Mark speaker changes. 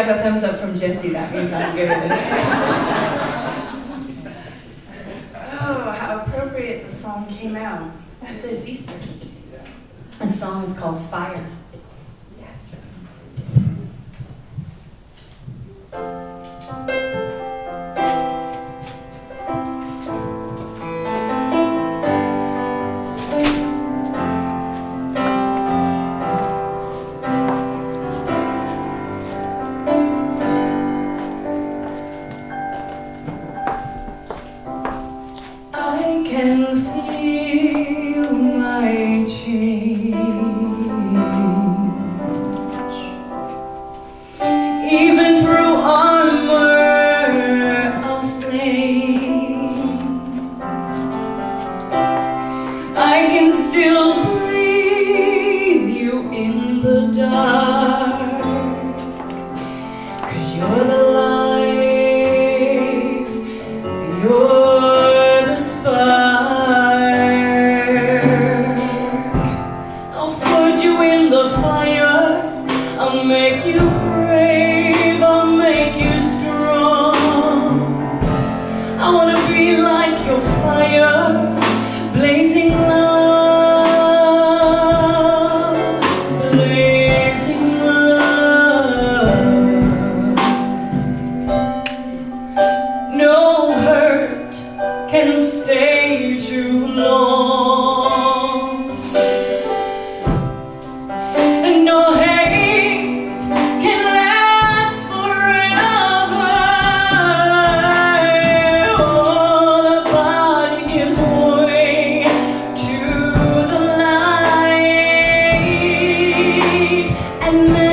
Speaker 1: got the thumbs up from Jesse. That means I'm good at it.
Speaker 2: Oh, how appropriate the song came out. There's Easter.
Speaker 1: The song is called Fire. I can feel my change, even through armor of flame. I can still breathe you in the dark, 'cause you're the life, you're the spark. I'll forge you in the fire, I'll make you brave, I'll make you strong. I wanna be like your fire, blazing love, blazing love. No hurt can stay too long, and no hate can last forever. Oh, the body gives way to the light, and then